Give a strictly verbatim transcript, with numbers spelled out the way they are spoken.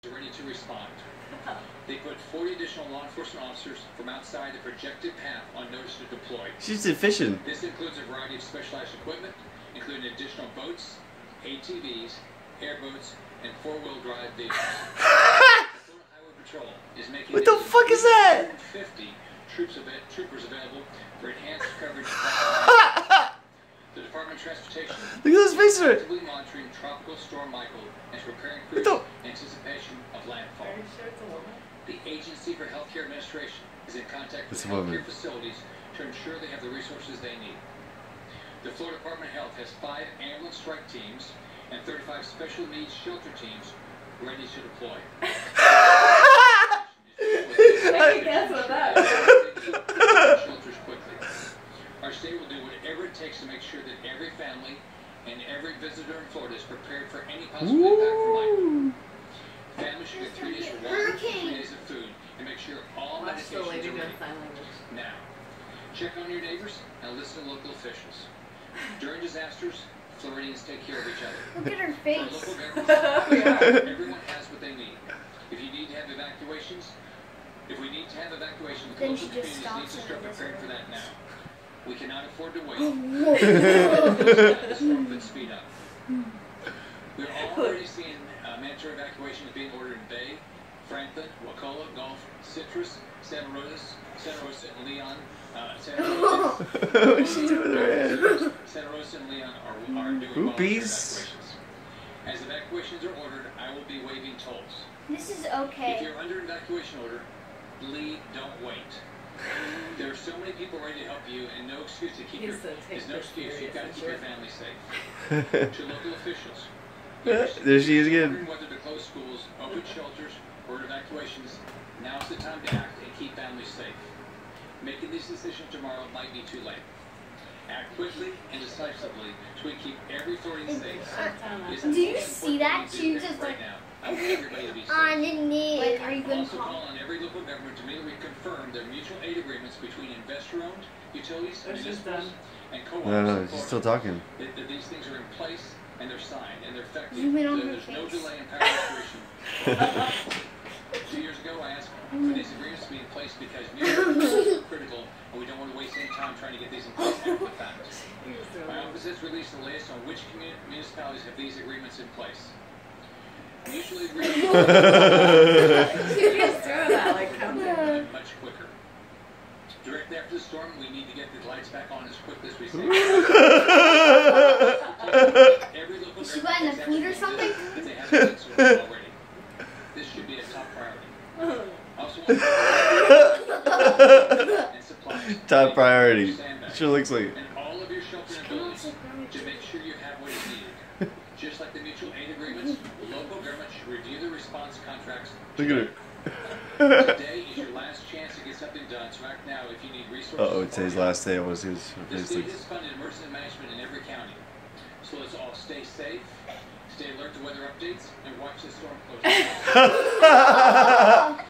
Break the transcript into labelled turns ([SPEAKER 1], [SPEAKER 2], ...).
[SPEAKER 1] ready to respond. They put forty additional law enforcement officers from outside the projected path on notice to deploy.
[SPEAKER 2] She's efficient.
[SPEAKER 1] This includes a variety of specialized equipment, including additional boats, A T Vs, airboats, and four-wheel drive vehicles. The Florida Highway Patrol is making
[SPEAKER 2] What the fuck is that?
[SPEAKER 1] fifty troops av troopers available for enhanced coverage. The Department of Transportation
[SPEAKER 2] Look at those faces.
[SPEAKER 1] is actively monitoring Tropical Storm Michael and is preparing crews in anticipation of landfall.
[SPEAKER 3] Are you sure it's a woman?
[SPEAKER 1] The Agency for Healthcare Administration is in contact with
[SPEAKER 2] It's a woman.
[SPEAKER 1] healthcare facilities to ensure they have the resources they need. The Florida Department of Health has five ambulance strike teams and thirty-five special needs shelter teams ready to deploy.
[SPEAKER 3] I can guess what that is.
[SPEAKER 1] Shelters quickly. Our state will do whatever it takes to make sure that every family and every visitor in Florida is prepared for any possible impact from Michael. Families should get three days of water, three days of food, and make sure all
[SPEAKER 3] Watch the
[SPEAKER 1] medications
[SPEAKER 3] lady
[SPEAKER 1] are
[SPEAKER 3] doing
[SPEAKER 1] ready.
[SPEAKER 3] sign language.
[SPEAKER 1] Now, check on your neighbors and listen to local officials. During disasters, Floridians take care of each other.
[SPEAKER 4] Look at her
[SPEAKER 1] For
[SPEAKER 4] face.
[SPEAKER 1] local governments, everyone has what they need. If you need to have evacuations, if we need to have evacuations,
[SPEAKER 4] Then
[SPEAKER 1] local
[SPEAKER 4] she just
[SPEAKER 1] communities need
[SPEAKER 4] stops
[SPEAKER 1] to
[SPEAKER 4] and
[SPEAKER 1] start
[SPEAKER 4] does
[SPEAKER 1] preparing
[SPEAKER 4] it.
[SPEAKER 1] for that now. We cannot afford to wait.
[SPEAKER 4] Whoa.
[SPEAKER 1] The storm could speed up. We're already seeing uh, mandatory evacuations being ordered in Bay, Franklin, Wakulla, Gulf, Citrus, Santa Rosa, Santa Rosa and Leon. Uh, Santa Rosa,
[SPEAKER 2] What's she doing with her head?
[SPEAKER 1] Santa Rosa and Leon are, are doing voluntary
[SPEAKER 2] Groupies.
[SPEAKER 1] evacuations. As evacuations are ordered, I will be waiving tolls.
[SPEAKER 4] This is
[SPEAKER 1] If
[SPEAKER 4] okay.
[SPEAKER 1] you're under evacuation order, leave, don't wait. There are so many people ready to help you, and no excuse to keep
[SPEAKER 3] He's
[SPEAKER 1] your
[SPEAKER 3] so
[SPEAKER 1] there's no
[SPEAKER 3] take
[SPEAKER 1] excuse.
[SPEAKER 3] this
[SPEAKER 1] You've got to keep your
[SPEAKER 3] serious,
[SPEAKER 1] family safe. To local officials,
[SPEAKER 2] There she is again.
[SPEAKER 1] wondering whether to close schools, open shelters, or evacuations, now's the time to act and keep families safe. Making these decisions tomorrow might be too late. Act quickly and decisively so we keep every Floridian safe. It's
[SPEAKER 4] Do you
[SPEAKER 1] important
[SPEAKER 4] see that?
[SPEAKER 1] we do
[SPEAKER 4] She
[SPEAKER 1] this
[SPEAKER 4] just,
[SPEAKER 1] right
[SPEAKER 4] like,
[SPEAKER 1] now. I want everybody to be safe.
[SPEAKER 4] On the knee. Like, are you going to
[SPEAKER 1] Also
[SPEAKER 4] call?
[SPEAKER 1] call on every local government to immediately confirm their mutual aid agreements between investor-owned utilities,
[SPEAKER 3] Oh, she's
[SPEAKER 1] municipals,
[SPEAKER 3] done.
[SPEAKER 1] and co-ops.
[SPEAKER 2] No, no,
[SPEAKER 1] in
[SPEAKER 2] she's
[SPEAKER 1] Florida.
[SPEAKER 2] still talking.
[SPEAKER 1] That, that these things are in place and they're signed and they're effective.
[SPEAKER 4] Zoom in on
[SPEAKER 1] So
[SPEAKER 4] her
[SPEAKER 1] there's no
[SPEAKER 4] face.
[SPEAKER 1] delay in power restoration. Two years ago, I asked for these agreements to be in place because mutual control is critical, and we don't want to waste any time trying to get these in place after the fact. My office has released a list on which commu- municipalities have these agreements in place. Mutually agreed
[SPEAKER 3] She's doing that, like, counting.
[SPEAKER 1] much quicker. Directly after the storm, we need to get the lights back on as quickly as we can. Every local
[SPEAKER 4] Is she
[SPEAKER 1] government
[SPEAKER 4] buying the
[SPEAKER 1] takes
[SPEAKER 4] food or
[SPEAKER 1] action
[SPEAKER 4] something?
[SPEAKER 1] if they haven't done so already. This should be a top priority. Also, and supplies.
[SPEAKER 2] Top priority.
[SPEAKER 1] Sandbags.
[SPEAKER 2] Sure looks like it.
[SPEAKER 1] And all of your shelter and buildings to make sure you have what is needed. Just like the mutual aid agreements, local governments should review the response contracts.
[SPEAKER 2] Look at her.
[SPEAKER 1] Today is your last chance to get something done, so act now if you need resources.
[SPEAKER 2] Uh oh, today's last day. I want to see what
[SPEAKER 1] The
[SPEAKER 2] her face
[SPEAKER 1] state
[SPEAKER 2] looks.
[SPEAKER 1] has funded emergency management in every county. So let's all stay safe, stay alert to weather updates, and watch the storm close.